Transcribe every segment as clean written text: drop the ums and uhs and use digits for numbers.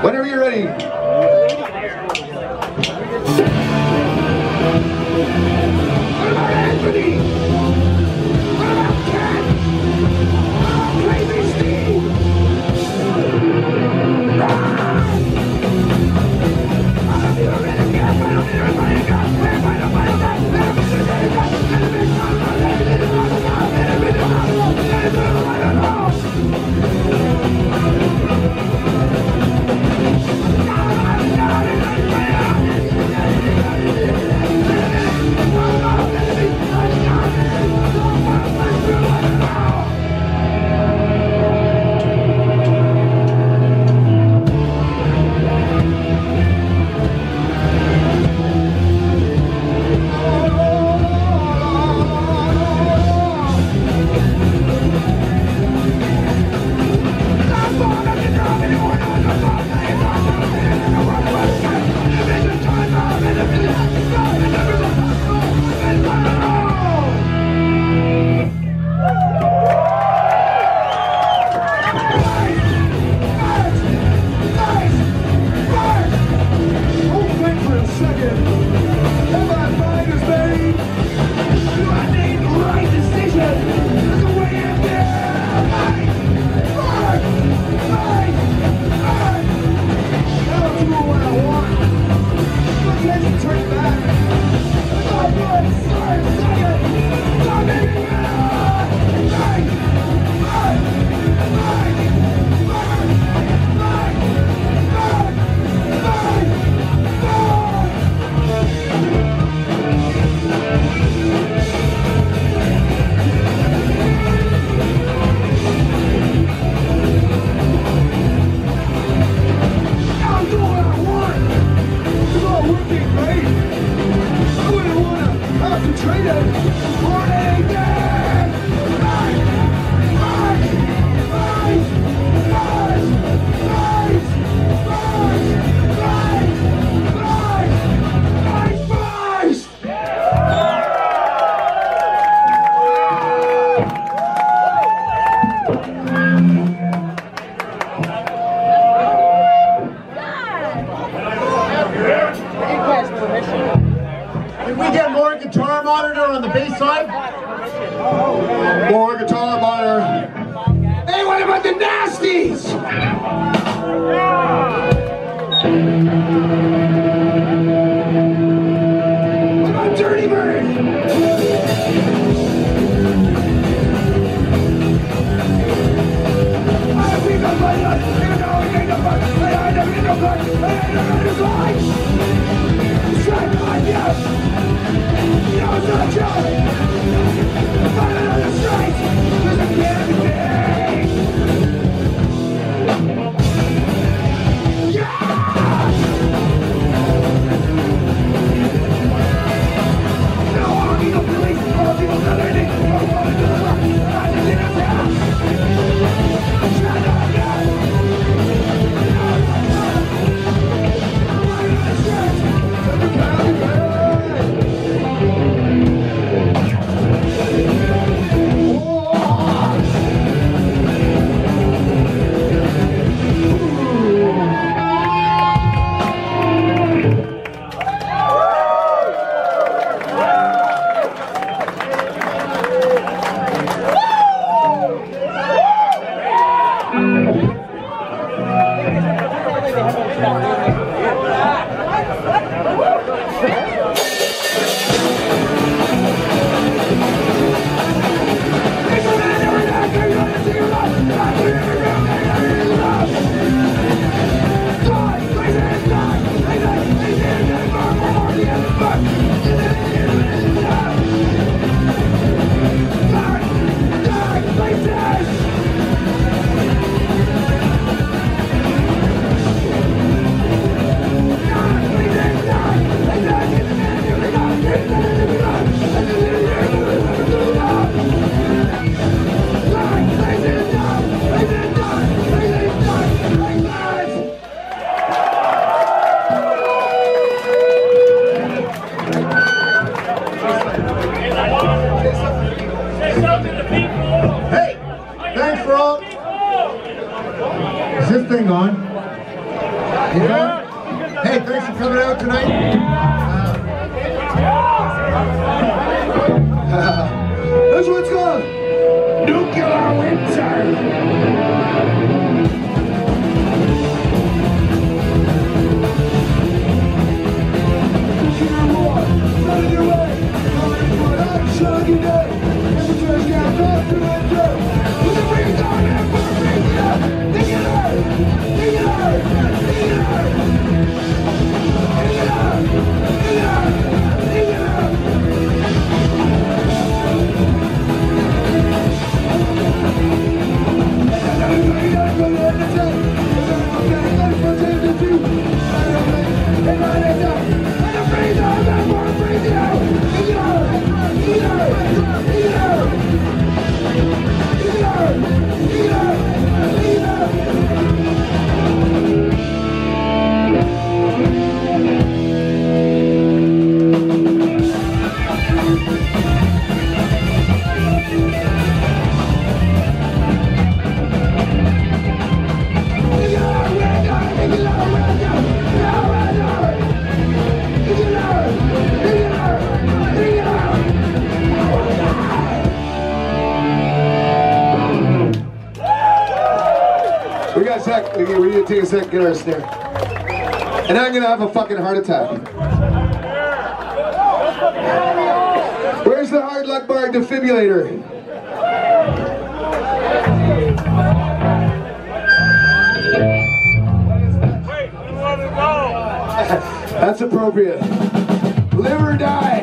Whenever you're ready. What about Anthony? What about Ken? Oh, Crazy Steve! More guitar monitor. Hey, what about the Nasties? What about Dirty Bird? Is this thing on? Yeah. Hey, thanks for coming out tonight. That's what it's called. Nuclear winter. We need to take a second, get our snare. And I'm gonna have a fucking heart attack. Where's the hard luck bar defibrillator? Wait, you want to go? That's appropriate. Live or die.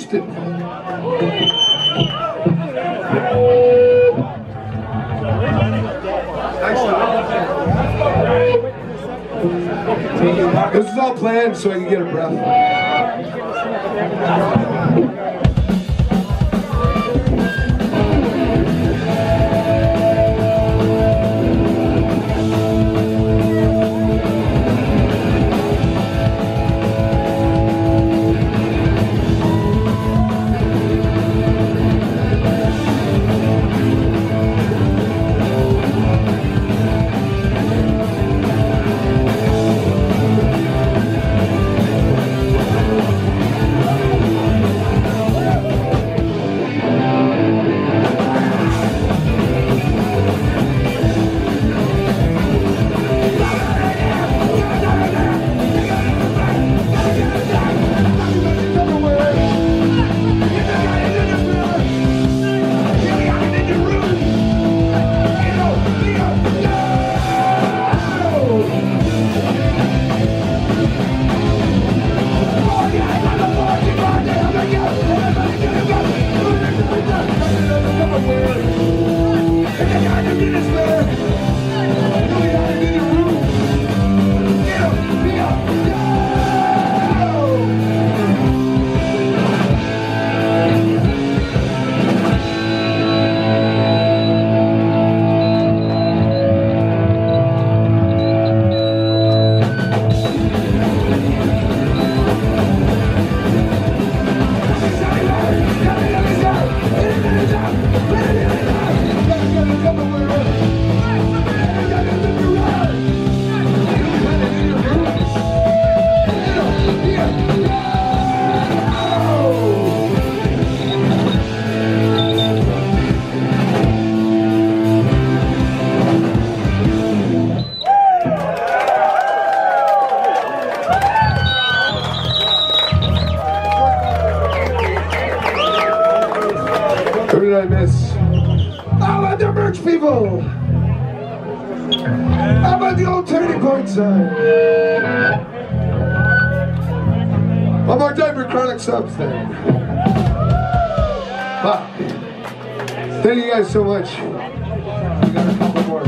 wasted. This is all planned so I can get a breath. Who did I miss? How about the merch people? How about the old turning point sign? One more time for Chronic Subs then. Wow. Thank you guys so much. We got a couple more.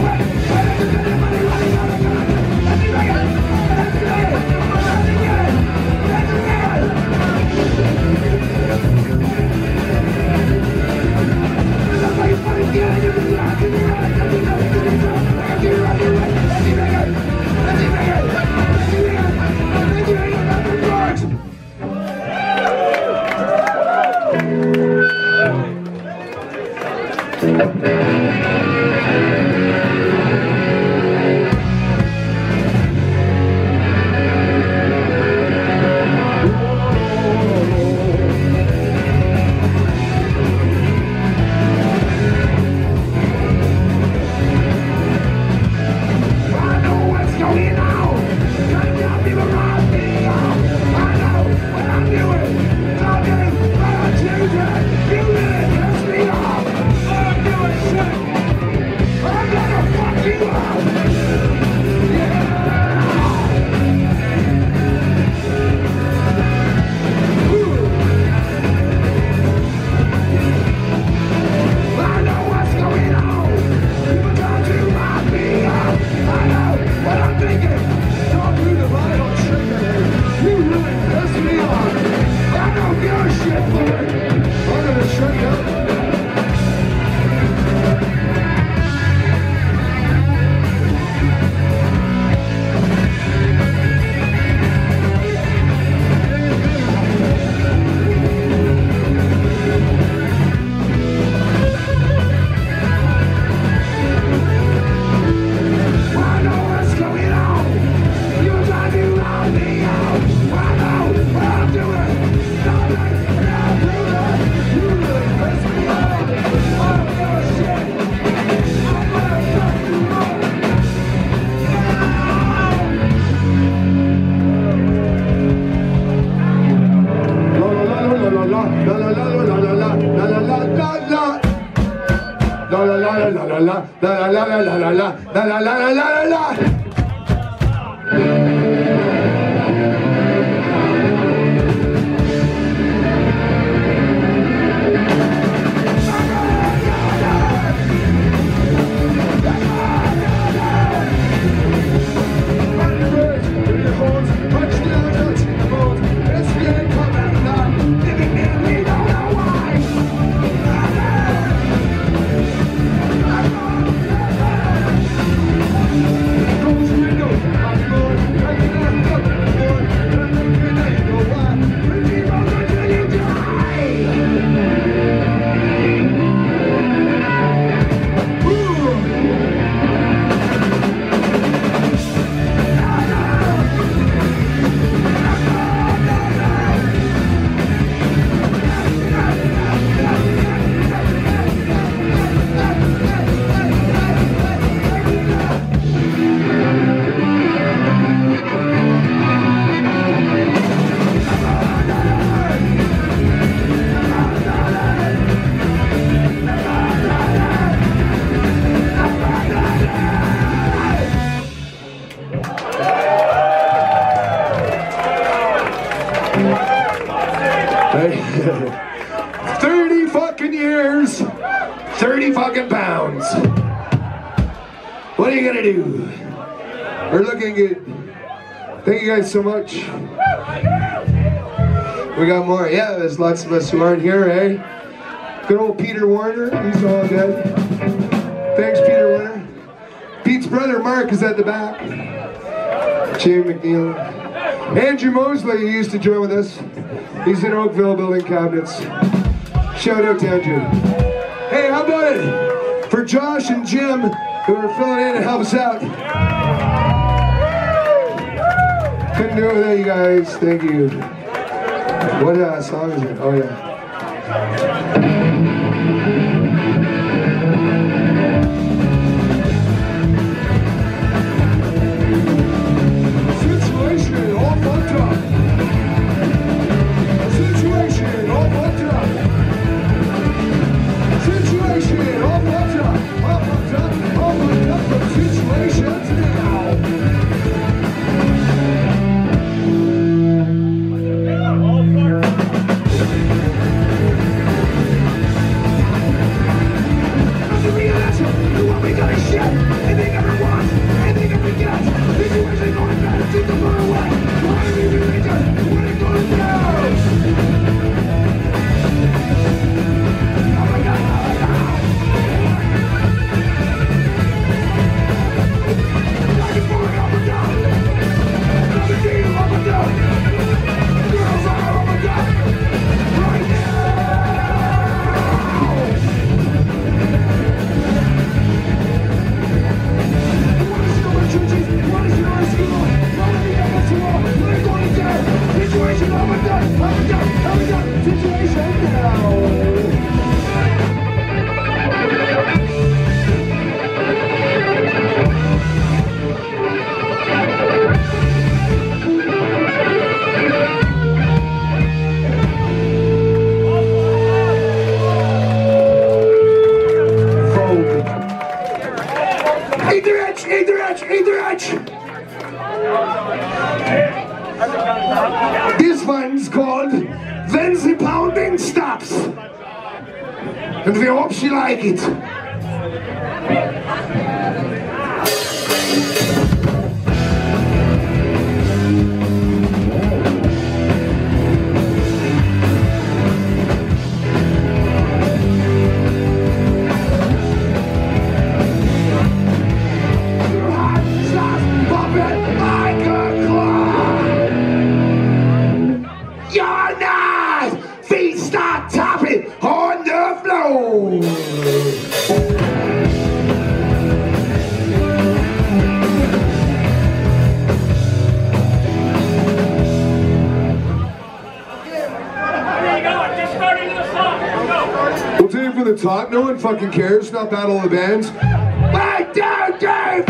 What are you gonna do? We're looking good. Thank you guys so much. We got more. Yeah, there's lots of us who aren't here, eh? Good old Peter Warner, he's all good. Thanks, Peter Warner. Pete's brother Mark is at the back. Jay McNeil. Andrew Mosley, who used to join with us. He's in Oakville building cabinets. Shout out to Andrew. Hey, how about it for Josh and Jim, who are filling in to help us out. Couldn't do it without you guys. Thank you. What song is it? Oh yeah. Situation all fucked up. Situation all fucked up. Situation all fucked up. All fucked up. All fucked up from situations now. edge, eat the edge, eat the edge. This one's called When the Pounding Stops. And we hope she like it. On the floor. We'll take it from the top. No one fucking cares. It's not Battle of the Bands. 1, 2, 3,